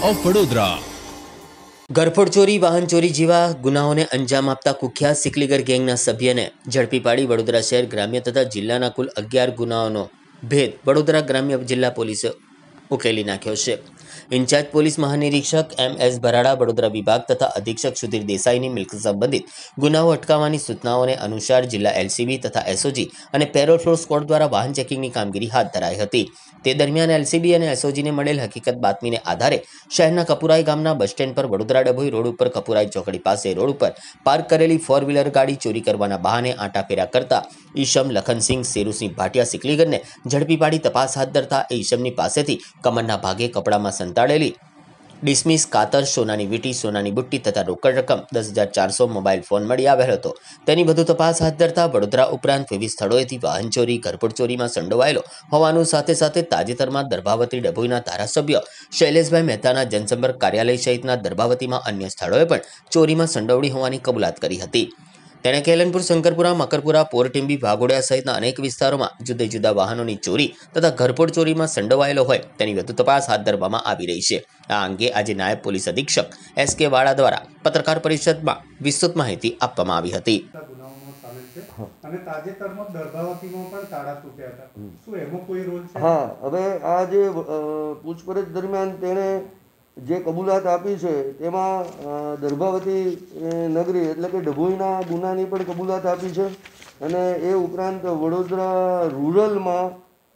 Of Vadodara. ઘરફોડ ચોરી, વાહન ચોરી જેવા ગુનાઓને અંજામ આપતા કુખ્યાત સિકલીગર ગેંગના સભ્યને ઝડપી પાડી વડોદરા શહેર ગ્રામ્ય તથા જિલ્લાના કુલ 11 ગુનાઓનો ભેદ વડોદરા ગ્રામ્ય જિલ્લા પોલીસે ઉકેલી નાખ્યો છે। ઇન્ચાર્જ પોલીસ મહાનિરીક્ષક MS ભરાડા, વડોદરા વિભાગ તથા અધિક્ષક સુધીર દેસાઈની મિલકત સંબંધિત ગુનાઓ અટકાવવાની સૂચનાઓને અનુસાર જિલ્લા LCB તથા SOG અને પેરોલ સ્કોડ દ્વારા વાહન ચેકિંગની કામગીરી હાથ ધરાઈ હતી। તે દરમિયાન LCB અને SOGને મળેલ હકીકત બાતમીને આધારે શહેરના કપુરાઈ ગામના બસ સ્ટેન્ડ પર વડોદરા ડભોઈ રોડ ઉપર કપુરાઈ ચોકડી પાસે રોડ ઉપર પાર્ક કરેલી 4 વ્હીલર ગાડી ચોરી કરવાના બહાને આંટાફેરા કરતા ઈશમ લખનસિંહ શેરુસિંહ ભાટિયા સિકલીગરને ઝડપી પાડી તપાસ હાથ ધરતા એ ઈશમની પાસેથી કમરના ભાગે કપડામાં સંતાડેલી ડિસમિસ, કાતર, સોનાની વીંટી, સોનાની બુટ્ટી તથા રોકડ રકમ 10,400 મોબાઈલ ફોન મળી આવેલ હતો। તેની વધુ તપાસ હાથ ધરતા વડોદરા ઉપરાંત વિવિધ સ્થળોએથી વાહન ચોરી, ઘરફોડ ચોરીમાં સંડોવાયેલો હોવાનું સાથે સાથે તાજેતરમાં દર્ભાવતી ડભોઈના ધારાસભ્ય શૈલેષભાઈ મહેતાના જનસંપર્ક કાર્યાલય સહિતના દર્ભાવતીમાં અન્ય સ્થળોએ પણ ચોરીમાં સંડોવણી હોવાની કબૂલાત કરી હતી। તેણે કેલનપુર, શંકરપુરા, મકરપુરા, પોરટીમ્બી, ભાગોડિયા સહિતના અનેક વિસ્તારોમાં જુદા જુદા વાહનોની ચોરી તથા ઘરફોડ ચોરીમાં સંડોવાયેલો હોય તેની વધુ તપાસ હાથ ધરવામાં આવી રહી છે। આ અંગે આજે નાયબ પોલીસ અધિક્ષક SK વાળા દ્વારા પત્રકાર પરિષદમાં વિસ્તૃત માહિતી આપવામાં આવી હતી। અને તાજેતરમાં દર્ભાવતીમાં પણ તાળા તૂટ્યા હતા, શું એમાં કોઈ રોલ છે? હા, હવે આ જે પૂછપરછ દરમિયાન તેણે જે કબૂલાત આપી છે તેમાં દર્ભાવતી નગરી એટલે કે ડભોઈના ગુનાની પણ કબૂલાત આપી છે અને એ ઉપરાંત વડોદરા રૂરલમાં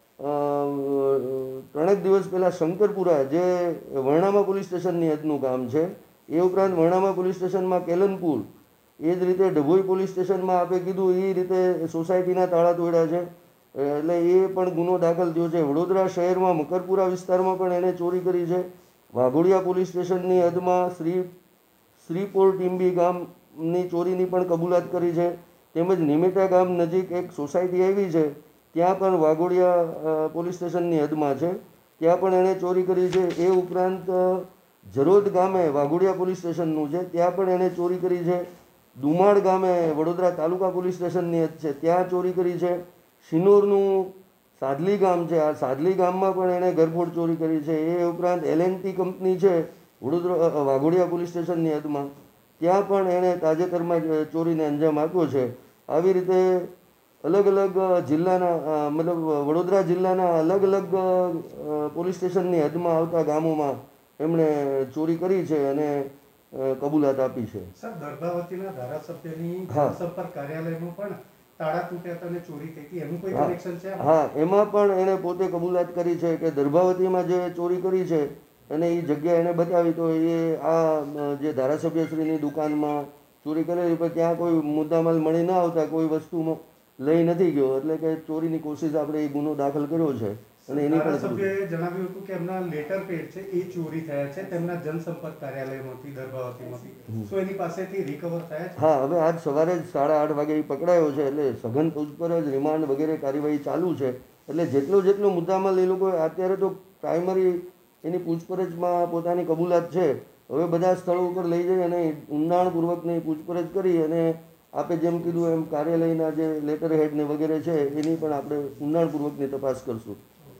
3 દિવસ પહેલાં શંકરપુરા જે વર્ણામા પોલીસ સ્ટેશનની હદનું ગામ છે એ ઉપરાંત વર્ણામા પોલીસ સ્ટેશનમાં કેલનપુર, એ જ રીતે ડભોઈ પોલીસ સ્ટેશનમાં આપે કીધું એ રીતે સોસાયટીના તાળા તોડ્યા છે એટલે એ પણ ગુનો દાખલ થયો છે। વડોદરા શહેરમાં મકરપુરા વિસ્તારમાં પણ એણે ચોરી કરી છે। વાઘોડિયા પોલીસ સ્ટેશનની હદમાં શ્રીપોર ટીમ્બી ગામની ચોરીની પણ કબૂલાત કરી છે। તેમજ નિમેટા ગામ નજીક એક સોસાયટી આવી છે ત્યાં પણ વાઘોડિયા પોલીસ સ્ટેશનની હદમાં છે, ત્યાં પણ એણે ચોરી કરી છે। એ ઉપરાંત જરોદ ગામે વાઘોડિયા પોલીસ સ્ટેશનનું છે ત્યાં પણ એણે ચોરી કરી છે। દુમાળ ગામે વડોદરા તાલુકા પોલીસ સ્ટેશનની હદ છે ત્યાં ચોરી કરી છે। શિનોરનું સાદલી ગામ છે, આ સાદલી ગામમાં પણ એણે ઘરફોડ ચોરી કરી છે। એ ઉપરાંત LNT કંપની છે વડોદરા વાઘોડિયા પોલીસ સ્ટેશનની હદમાં, ત્યાં પણ એણે તાજેતરમાં ચોરીને અંજામ આપ્યો છે। આવી રીતે અલગ અલગ જિલ્લાના મતલબ વડોદરા જિલ્લાના અલગ અલગ પોલીસ સ્ટેશનની હદમાં આવતા ગામોમાં એમણે ચોરી કરી છે અને કબૂલાત આપી છે। સર, દર્ભાવતીના ધારાસભ્યની જનસંપર્ક કાર્યાલયમાં પણ તાળા તૂટ્યા હતા અને ચોરી થઈ હતી, એનું કોઈ કનેક્શન છે? હા, એમાં પણ એણે પોતે કબૂલાત કરી છે કે દર્ભાવતીમાં જે ચોરી કરી છે અને એ જગ્યા એને બતાવી તો એ આ જે ધારાસભ્યશ્રીની દુકાનમાં ચોરી કરેલી પણ ત્યાં કોઈ મુદ્દામાલ મળી ન આવતા કોઈ વસ્તુ લઈ નથી ગયો એટલે કે ચોરીની કોશિશ આપણે એ ગુનો દાખલ કર્યો છે અને એની પણ ધારાસભ્યએ જણાવ્યું હતું કે એમના લેટર પેડ છે એ ચોરી થયા છે તેમના જનસંપર્ક કાર્યાલયમાંથી દર્ભાવતીમાંથી, શું એની પાસેથી રિકવર થયા છે? હા, હવે આજ સવારે જ 8:30 વાગે પકડાયો છે એટલે સઘન પૂછપરછ, રિમાન્ડ વગેરે કાર્યવાહી ચાલુ છે એટલે જેટલો મુદ્દામાલ એ લોકો અત્યારે તો પ્રાઇમરી એની પૂછપરછમાં પોતાની કબૂલાત છે, હવે બધા સ્થળો ઉપર લઈ જઈ અને ઊંડાણપૂર્વકની પૂછપરછ કરી અને આપે જેમ કીધું એમ કાર્યાલયના જે લેટર હેડ ને વગેરે છે એની પણ આપણે ઊંડાણપૂર્વકની તપાસ કરશું।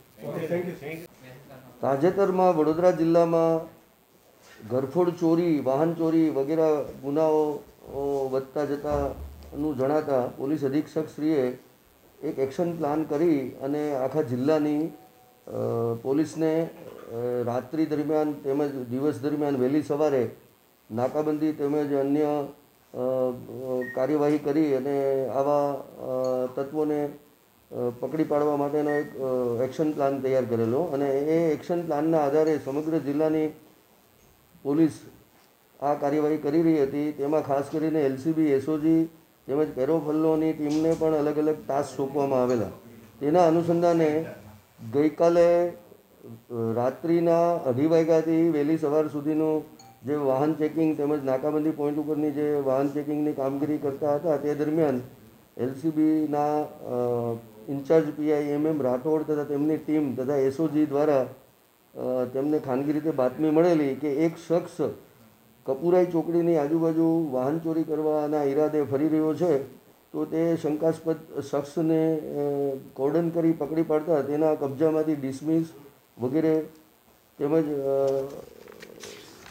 તાજેતરમાં વડોદરા જિલ્લામાં ઘરફોડ ચોરી, વાહન ચોરી વગેરે ગુનાઓ વધતા જતાનું જણાતા પોલીસ અધિક્ષક શ્રીએ એક એક્શન પ્લાન કરી અને આખા જિલ્લાની પોલીસને રાત્રિ દરમિયાન તેમજ દિવસ દરમિયાન વહેલી સવારે નાકાબંધી તેમજ અન્ય કાર્યવાહી કરી અને આવા તત્વોને પકડી પાડવા માટેનો એક એક્શન પ્લાન તૈયાર કરેલો અને એ એક્શન પ્લાનના આધારે સમગ્ર જિલ્લાની પોલીસ આ કાર્યવાહી કરી રહી હતી। તેમાં ખાસ કરીને LCB, SOG તેમજ પેરોફલ્લોની ટીમને પણ અલગ અલગ ટાસ્ક સોંપવામાં આવેલા। તેના અનુસંધાને ગઈકાલે રાત્રિના 2:30 વાગ્યાથી વહેલી સવાર સુધીનું જે વાહન ચેકિંગ તેમજ નાકાબંધી પોઈન્ટ ઉપરની જે વાહન ચેકિંગની કામગીરી કરતા હતા તે દરમિયાન LCBના ઇન્ચાર્જ PI MM રાઠોડ તથા તેમની ટીમ તથા SOG દ્વારા તેમને ખાનગી રીતે બાતમી મળેલી કે એક શખ્સ કપુરાઈ ચોકડીની આજુબાજુ વાહન ચોરી કરવાના ઈરાદે ફરી રહ્યો છે તો તે શંકાસ્પદ શખ્સને કોર્ડન કરી પકડી પાડતા તેના કબજામાંથી ડિસમિસ વગેરે તેમજ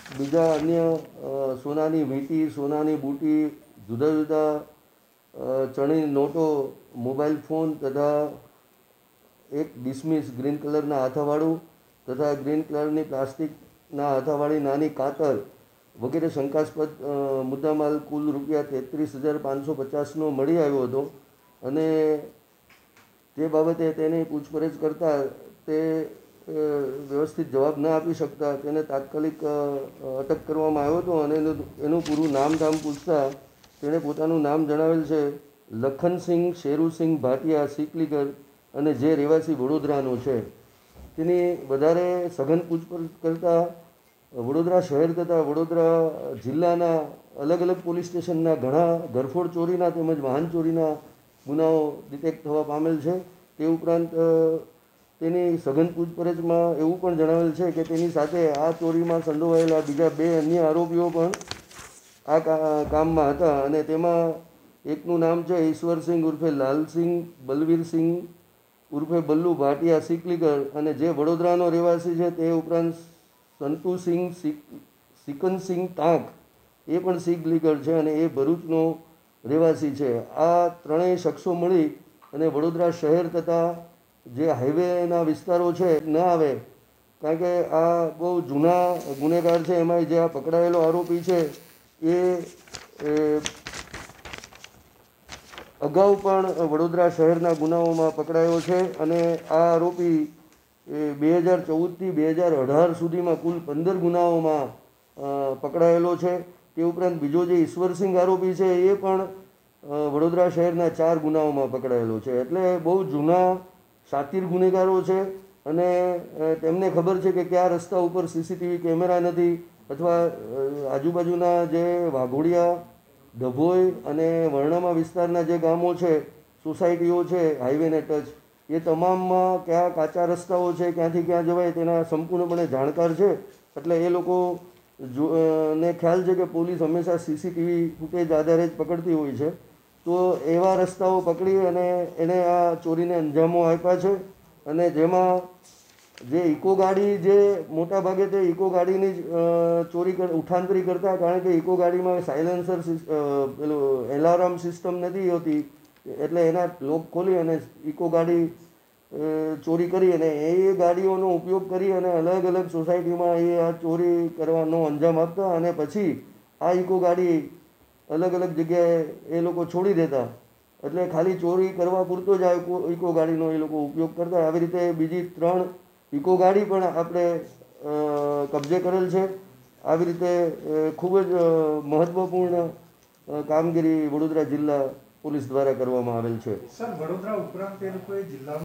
બીજા અન્ય સોનાની વીંટી, સોનાની બુટી, જુદા જુદા ચણીની નોટો, મોબાઈલ ફોન તથા એક ડિસમિસ ગ્રીન કલરના હાથાવાળું તથા ગ્રીન કલરની પ્લાસ્ટિકના હાથાવાળી નાની કાતર વગેરે શંકાસ્પદ મુદ્દામાલ કુલ રૂપિયા 33,550નો મળી આવ્યો હતો અને તે બાબતે તેની પૂછપરછ કરતાં તે વ્યવસ્થિત જવાબ ન આપી શકતા તેને તાત્કાલિક અટક કરવામાં આવ્યો હતો અને એનું પૂરું નામ પૂછતા તેણે પોતાનું નામ જણાવેલ છે લખનસિંહ શેરુસિંહ ભાટિયા સિકલીગર અને જે રહેવાસી વડોદરાનો છે. તેની વધારે સઘન પૂછપરછ કરતાં વડોદરા શહેર તથા વડોદરા જિલ્લાના અલગ અલગ પોલીસ સ્ટેશનના ઘણા ઘરફોડ ચોરીના તેમજ વાહન ચોરીના ગુનાઓ ડિટેક્ટ થવા પામેલ છે. તે ઉપરાંત તેની સઘન પૂછપરછમાં એવું પણ જણાવેલ છે કે તેની સાથે આ ચોરીમાં સંડોવાયેલા બીજા 2 અન્ય આરોપીઓ પણ આ કામમાં હતા અને તેમાં એકનું નામ છે ઈશ્વરસિંહ ઉર્ફે લાલસિંહ બલવીરસિંહ ઉર્ફે બલ્લુ ભાટિયા સિકલીગર અને જે વડોદરાનો રહેવાસી છે. તે ઉપરાંત સંતુસિંહ સિકનસિંહ તાંક એ પણ સિકલીગર છે અને એ ભરૂચનો રહેવાસી છે. આ ત્રણેય શખ્સો મળી અને વડોદરા શહેર તથા જે હાઈવેના વિસ્તારો છે ન આવે, કારણ કે આ બહુ જૂના ગુનેગાર છે. એમાં જે આ પકડાયેલો આરોપી છે એ અગાઉ પણ વડોદરા શહેરના ગુનાઓમાં પકડાયો છે અને આ આરોપી 2014થી 2018 સુધીમાં કુલ 15 ગુનાઓમાં પકડાયેલો છે. તે ઉપરાંત બીજો જે ઈશ્વરસિંહ આરોપી છે એ પણ વડોદરા શહેરના 4 ગુનાઓમાં પકડાયેલો છે. એટલે બહુ જૂના શાતિર ગુનેગારો છે અને તેમને ખબર છે કે કયા રસ્તા ઉપર સીસીટીવી કેમેરા નથી અથવા આજુબાજુના જે વાઘોડિયા, ડભોઈ અને વર્ણામા વિસ્તારના જે ગામો છે, સોસાયટીઓ છે હાઈવેને ટચ, એ તમામમાં કયા કાચા રસ્તાઓ છે, ક્યાંથી ક્યાં જવાય તેના સંપૂર્ણપણે જાણકાર છે. એટલે એ લોકો ને ખ્યાલ છે કે પોલીસ હંમેશા સીસીટીવી ફૂટેજ આધારે જ પકડતી હોય છે. તો એવા રસ્તાઓ પકડી અને એણે આ ચોરીને અંજામો આપ્યા છે અને જેમાં જે ઇકો ગાડી, જે મોટા ભાગે તે ઇકો ગાડીની જ ચોરી ઉઠાંતરી કરતા, કારણ કે ઇકો ગાડીમાં સાયલેન્સર પેલું એલાર્મ સિસ્ટમ નથી હોતી, એટલે એના લોક ખોલી અને ઇકો ગાડી ચોરી કરી અને એ ગાડીઓનો ઉપયોગ કરી અને અલગ અલગ સોસાયટીમાં એ આ ચોરી કરવાનો અંજામ આપતા અને પછી આ ઇકો ગાડી અલગ અલગ જગ્યાએ એ લોકો છોડી દેતા. એટલે ખાલી ચોરી કરવા પૂરતો જ આ ઇકો ગાડીનો એ લોકો ઉપયોગ કરતા. આવી રીતે બીજી 3 ઇકો ગાડી પણ આપણે કબજે કરેલ છે. આવી રીતે ખૂબ જ મહત્ત્વપૂર્ણ કામગીરી વડોદરા જિલ્લા પોલીસ દ્વારા કરવામાં આવેલ છે. સર, વડોદરા ઉપરાંત એ લોકોએ જિલ્લામાં